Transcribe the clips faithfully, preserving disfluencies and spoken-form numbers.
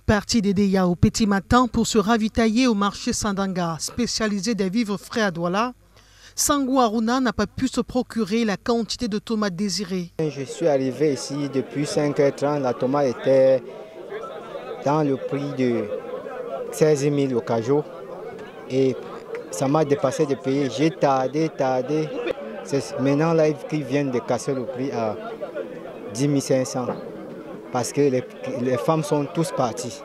Parti d'Edeya au petit matin pour se ravitailler au marché Sandanga, spécialisé des vivres frais à Douala, Sangou Aruna n'a pas pu se procurer la quantité de tomates désirée. Je suis arrivé ici depuis cinq heures trente, la tomate était dans le prix de seize mille au cajot et ça m'a dépassé de payer. J'ai tardé, tardé. C'est maintenant là qu'ils viennent de casser le prix à dix mille cinq cents parce que les, les femmes sont tous parties.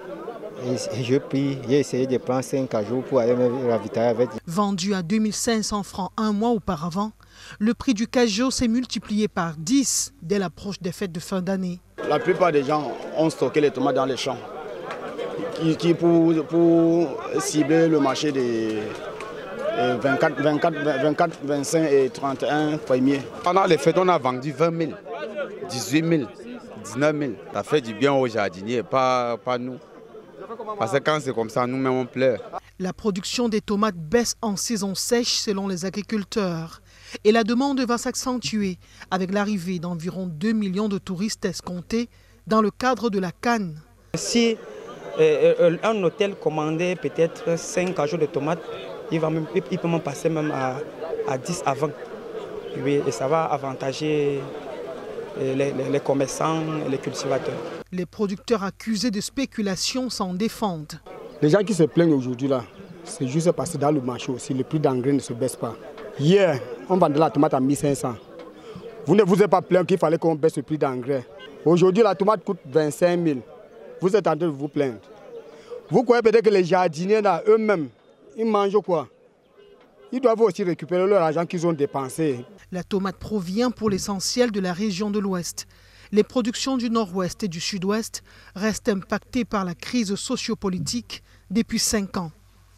Et je prie, j'ai essayé de prendre cinq cajots pour aller me ravitailler avec. Vendu à deux mille cinq cents francs un mois auparavant, le prix du cajot s'est multiplié par dix dès l'approche des fêtes de fin d'année. La plupart des gens ont stocké les tomates dans les champs qui, qui pour, pour cibler le marché des vingt-quatre, vingt-quatre, vingt-quatre, vingt-cinq et trente et un premiers. Pendant les fêtes, on a vendu vingt mille, dix-huit mille, dix-neuf mille. Ça fait du bien aux jardiniers, pas, pas nous. Parce que quand c'est comme ça, nous-mêmes on pleure. La production des tomates baisse en saison sèche selon les agriculteurs. Et la demande va s'accentuer avec l'arrivée d'environ deux millions de touristes escomptés dans le cadre de la Cannes. Si euh, un hôtel commandait peut-être cinq cajots de tomates, il, va même, il peut même passer même à, à dix à vingt. Oui, et ça va avantager les, les, les commerçants et les cultivateurs. Les producteurs accusés de spéculation s'en défendent. Les gens qui se plaignent aujourd'hui là, c'est juste parce que dans le marché aussi, le prix d'engrais ne se baisse pas. Hier, on vendait la tomate à mille cinq cents. Vous ne vous êtes pas plaint qu'il fallait qu'on baisse le prix d'engrais. Aujourd'hui, la tomate coûte vingt-cinq mille. Vous êtes en train de vous plaindre. Vous croyez peut-être que les jardiniers là, eux-mêmes, ils mangent quoi? Ils doivent aussi récupérer leur argent qu'ils ont dépensé. La tomate provient pour l'essentiel de la région de l'Ouest. Les productions du Nord-Ouest et du Sud-Ouest restent impactées par la crise sociopolitique depuis cinq ans.